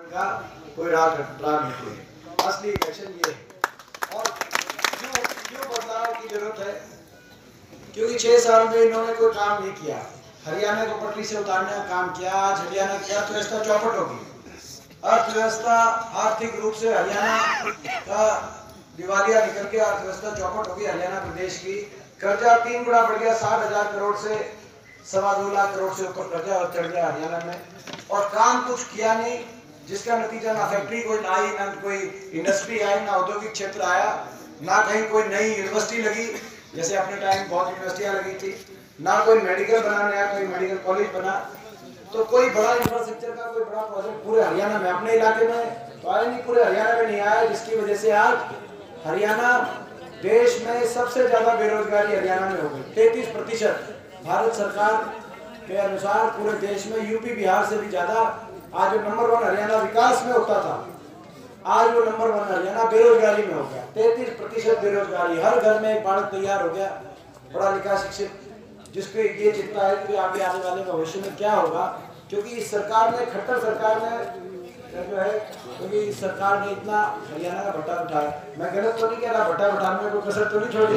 का कोई राग नहीं है। असली इलेक्शन ये है। और क्यों बदलाव की जरूरत है? क्योंकि 6 साल में इन्होंने कोई काम नहीं किया। हरियाणा को पटरी से उतारने का काम किया। आज हरियाणा की अर्थव्यवस्था चौपट होगी। अर्थव्यवस्था आर्थिक रूप से हरियाणा का दिवालिया निकल के अर्थव्यवस्था चौपट होगी। हरियाणा प्रदेश की कर्जा 3 गुना बढ़ गया। 60,000 करोड़ से 2.25 लाख करोड़ से ऊपर कर्जा चढ़ गया हरियाणा में। और काम कुछ किया नहीं, जिसका नतीजा ना फैक्ट्री कोई आई, ना कोई इंडस्ट्री आई, ना औद्योगिक क्षेत्र आया, ना कहीं कोई नई यूनिवर्सिटी लगी। जैसे अपने टाइम बहुत यूनिवर्सिटियां लगी थी, ना कोई मेडिकल बना, नया कोई मेडिकल कॉलेज बना। तो कोई बड़ा इंफ्रास्ट्रक्चर का कोई बड़ा प्रोजेक्ट पूरे हरियाणा में, अपने इलाके में तो आया नहीं, पूरे हरियाणा में नहीं आया, जिसकी वजह से आज हरियाणा देश में सबसे ज्यादा बेरोजगारी हरियाणा में हो गई। 33% भारत सरकार के अनुसार पूरे देश में यूपी बिहार से भी ज्यादा। आज जो नंबर 1 हरियाणा विकास में होता था, आज वो नंबर 1 हरियाणा बेरोजगारी में हो गया। 33% बेरोजगारी। हर घर में एक बालक तैयार हो गया, पढ़ा लिखा शिक्षित, जिसपे ये चिंता है कि आगे आने वाले भविष्य में क्या होगा। क्योंकि इस सरकार ने, खट्टर सरकार ने जो है, क्योंकि इस सरकार ने इतना हरियाणा का भट्टा उठाया। मैं गलत तो नहीं कह रहा, भट्टा उठाने में कोई कसर तो नहीं छोड़ी।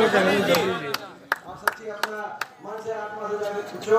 आप सच्ची अपना मन से आत्मा से जाके पूछो।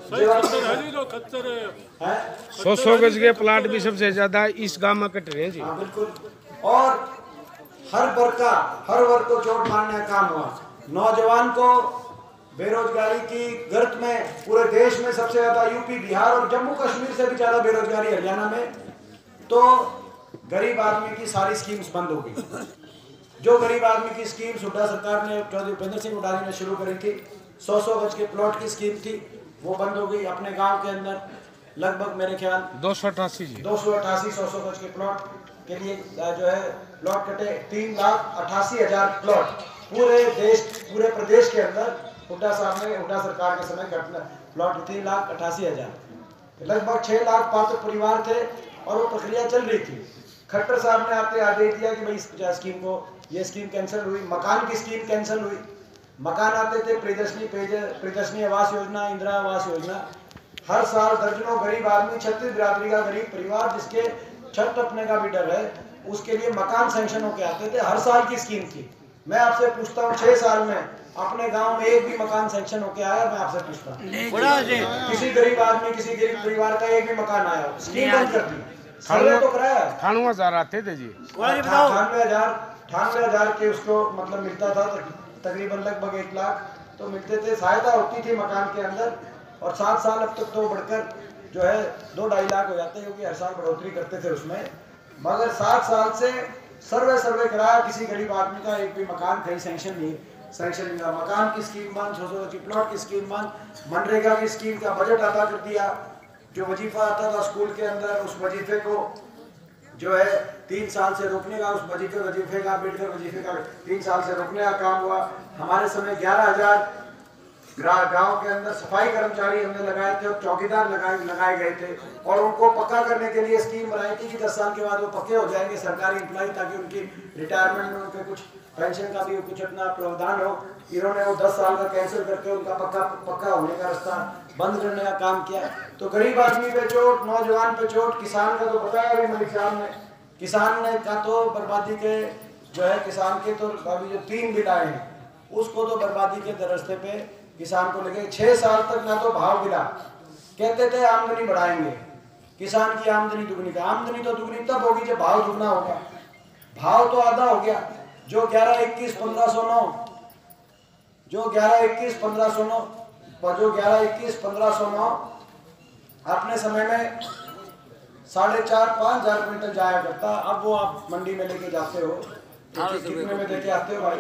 100 गज के प्लाट भी सबसे ज्यादा इस गांव में कट रहे हैं जी। हाँ बिल्कुल। और हर वर्ग को चोट मारने का काम हुआ। नौजवान को बेरोजगारी की गर्त में पूरे देश में सबसे ज्यादा यूपी बिहार और जम्मू कश्मीर से भी ज्यादा बेरोजगारी हरियाणा में। तो गरीब आदमी की सारी स्कीम्स बंद हो गई। जो गरीब आदमी की स्कीम्स हुड्डा सरकार ने, चौधरी भूपेंद्र सिंह हुड्डा जी ने शुरू करी थी, 100 गज के प्लॉट की स्कीम थी, वो बंद हो गई। अपने गांव के अंदर लगभग मेरे ख्याल 288 100 गज के प्लॉट के लिए जो है प्लॉट कटे। 3,88,000 प्लॉट पूरे प्रदेश के अंदर हुड्डा सरकार के समय कटना प्लॉट 3,88,000। लगभग 6 लाख पात्र परिवार थे और वो प्रक्रिया चल रही थी। खट्टर साहब ने आते आदेश दिया कि भाई इस स्कीम को, ये स्कीम कैंसिल हुई। मकान की स्कीम कैंसिल हुई। मकान आते थे, प्रियदर्शनी आवास योजना, इंदिरा आवास योजना। हर साल दर्जनों गरीब आदमी, 36 बिरादरी का गरीब परिवार जिसके छत टपने का भी डर है, उसके लिए मकान सैंक्शन होके आते थे। हर साल की स्कीम थी। मैं आपसे पूछता हूँ, 6 साल में अपने गांव में एक भी मकान सैंक्शन होके आया? मैं आपसे पूछता हूँ, किसी गरीब आदमी, किसी गरीब परिवार का एक भी मकान आया? स्कीम बंद कर दी। सर्वे तो कराया, 98,000 आते थे जी। 98,000 के उसको मतलब मिलता था, तकरीबन लगभग 1 लाख तो मिलते थे। सहायता होती थी मकान के अंदर। और 7 साल अब तक तो बढ़कर जो है 2-2.5 लाख हो जाते हैं, क्योंकि हर साल बढ़ोतरी करते थे उसमें। मगर 7 साल से सर्वे कराया, किसी गरीब आदमी का एक भी मकान कहीं सैंक्शन नहीं हुआ। मकान की स्कीम बंद, 100 की प्लॉट की स्कीम बंद, मनरेगा की स्कीम का बजट अदा कर दिया। जो वजीफा आता था स्कूल के अंदर, उस वजीफे को जो है 3 साल से रोकने का, उस वजीफे का अम्बेडकर वजीफे का 3 साल से रोकने का काम हुआ। हमारे समय 11,000 गांव के अंदर सफाई कर्मचारी हमने लगाए थे और चौकीदार लगाए गए थे। और उनको पक्का करने के लिए स्कीम बनाई थी कि 10 साल के बाद वो पक्के हो जाएंगे सरकारी एम्प्लॉय, ताकि उनकी रिटायरमेंट में उनके कुछ पेंशन का भी कुछ अपना प्रावधान हो। इन्होंने वो 10 साल का कैंसिल करके उनका पक्का होने का रास्ता बंद करने का काम किया। तो गरीब आदमी पे चोट, नौजवान पे चोट। किसान का तो बताया अभी मलिक साहब ने, किसान ने का तो बर्बादी के जो है, किसान के तो अभी जो 3 बिल आए हैं, उसको तो बर्बादी के रास्ते पे किसान को लगे। 6 साल तक ना तो भाव गिरा। कहते थे आमदनी बढ़ाएंगे, किसान की आमदनी दुगनी का। आमदनी तो दुगनी तब होगी जब भाव दुगना होगा। भाव तो आधा हो गया। जो 11-21-1509 अपने समय में 4,500-5,000 क्विंटल जाया करता। अब वो आप मंडी में लेके जाते हो, कितने में लेके आते हो भाई?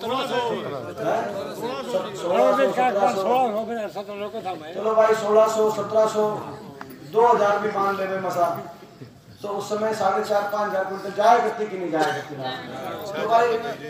1600-1700। चलो भाई 1600-1700, 2,000 भी मान ले मसा। तो उस समय 4,500-5,000 क्विंटल जाया करती कि नहीं जाया करती ना? तो भाई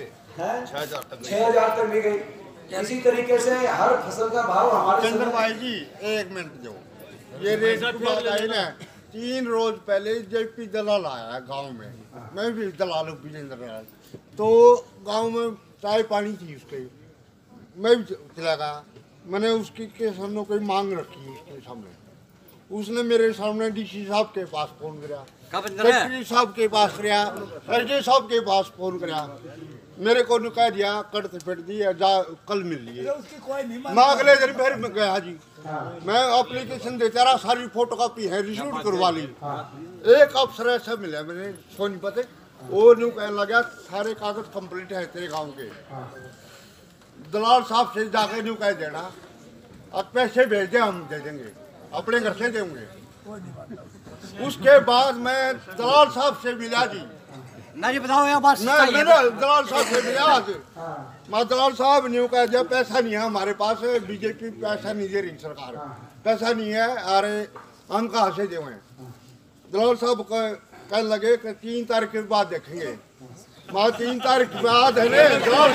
6,000 तक भी गई। इसी तरीके से हर फसल का भाव हमारे चंद्र भाई जी 1 मिनट जो ये रेट की बात आई ना, 3 रोज पहले जेपी दलाल आया गांव में। मैं भी दलाल हूँ विजेंद्र दलाल। तो गांव में चाय पानी थी उसके, मैं भी चला गया। मैंने उसकी के सामने कोई मांग रखी उसके सामने। उसने मेरे सामने डीसी साहब के पास फोन करा, सेक्रेटरी साहब के पास करा, एसडी साहब के पास फोन करा। मेरे को कह दिया कट फिट दी जा कल मिल लिए। मैं अगले दिन फिर गया जी, मैं एप्लीकेशन देता रहा, सारी फोटो कॉपी है रिसीव करवा ली। एक अफसर ऐसा मिला मैंने सोनीपत, वो न्यू कहने लगा सारे कागज कंप्लीट है तेरे गांव के, दलाल साहब से जाके न्यू कह देना अब पैसे भेज दे, हम दे देंगे, अपने घर से देंगे। उसके बाद मैं दलाल साहब से मिला जी, ना जी बताओ यार बात मैं दलाल साहब से मिला आज। मैं दलाल साहब न्यू कह दिया पैसा नहीं है हमारे पास, बीजेपी पैसा नहीं दे रही सरकार, पैसा नहीं है, अरे हम कहाँ से देवें। दलाल साहब कहने लगे कि 3 तारीख के बाद देखेंगे। मैं 3 तारीख के बाद है दलाल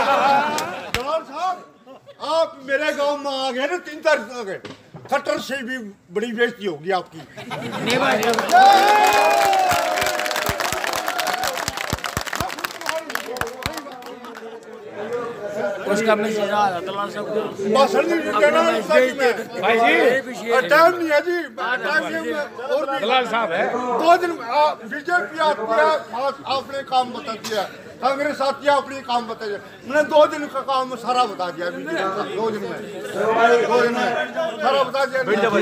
साहब आप मेरे गांव में आ गए ना, 3 तारीख आ गए, खट्टर से भी बड़ी बेइज्जती होगी आपकी। उसका मैसेज आ रहा दलाल साहब को भाषण नहीं देना भाई जी टाइम नहीं है जी, और दलाल साहब है। 2 दिन बीजेपी आपने काम बता दिया, कांग्रेस साथी अपने काम बता दिया, मैंने 2 दिन का काम सारा बता दिया, 2 दिन में सारा बता दिया।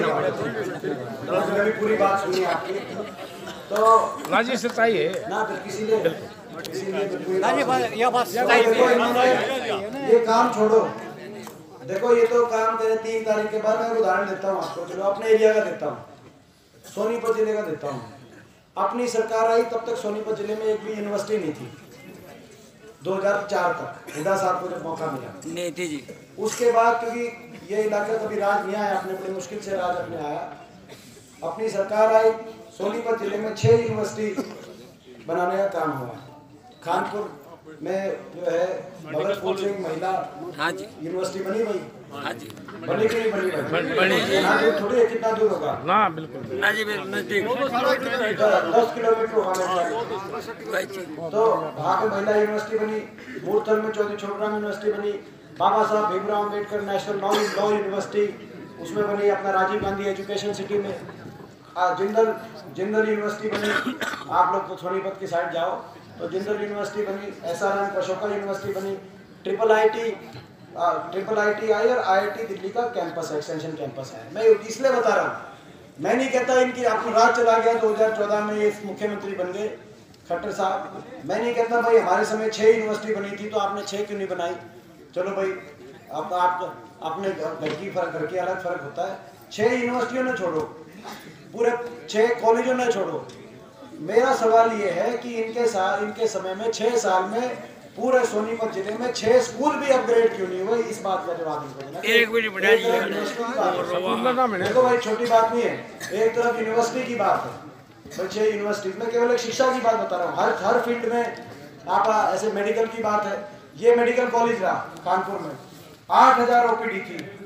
पूरी बात सुनी आपकी, तो राजी सच्चाई है ना फिर इसीलिए ना जी ये बात देखो इन्होंने ये काम छोड़ो, देखो ये तो काम तेरे 3 तारीख के बाद। मैं उदाहरण देता हूँ आपको, चलो अपने एरिया का देता हूँ, सोनीपत जिले का देता हूँ। अपनी सरकार आई तब तक सोनीपत जिले में एक भी यूनिवर्सिटी नहीं थी, 2004 तक हुड्डा साहब को जब मौका मिला नहीं थी जी। उसके बाद क्योंकि ये इलाका कभी राज नहीं आया, अपने बड़ी मुश्किल से राज अपने आया, अपनी सरकार आई, सोनीपत जिले में 6 यूनिवर्सिटी बनाने का काम हुआ। खानपुर में जो है भगत फूल सिंह महिला यूनिवर्सिटी बनी भाई, बनी कि नहीं बनी भाई? थोड़ी है, कितना दूर होगा ना, बिल्कुल ना जी नजदीक 10 किलोमीटर होगा। तो वहाँ पे महिला यूनिवर्सिटी बनी, मूर्थल में चौधरी छोटूराम यूनिवर्सिटी बनी, Baba Saheb Bhimrao Ambedkar national law university उसमें बनी, अपना राजीव गांधी एजुकेशन सिटी में जिंदल यूनिवर्सिटी बनी। आप लोग तो सोनीपत की साइड जाओ तो जिंदल यूनिवर्सिटी बनी, SRM अशोका यूनिवर्सिटी बनी, ट्रिपल आईटी आई और IIT दिल्ली का कैंपस है, एक्सटेंशन कैंपस है। मैं इसलिए बता रहा हूँ, मैं नहीं कहता इनकी आपको राज चला गया 2014 में ये मुख्यमंत्री बन गए खट्टर साहब, मैं नहीं कहता भाई हमारे समय 6 यूनिवर्सिटी बनी थी तो आपने 6 क्यों नहीं बनाई। चलो भाई अब आप अपने घर की अलग फर्क होता है। 6 यूनिवर्सिटियों ने छोड़ो, पूरे 6 कॉलेजों ने छोड़ो, मेरा सवाल ये है कि इनके समय में 6 साल में पूरे सोनीपत जिले में 6 स्कूल भी अपग्रेड क्यों नहीं हुए, इस बात का जवाब इनको देना। एक भी नहीं बढ़ाई देखो भाई छोटी बात नहीं है, एक तरफ यूनिवर्सिटी की बात है, 6 यूनिवर्सिटी में केवल एक शिक्षा की बात बता रहा हूँ, हर फील्ड में आप ऐसे मेडिकल की बात है, ये मेडिकल कॉलेज रहा कानपुर में 8000 OPD थी,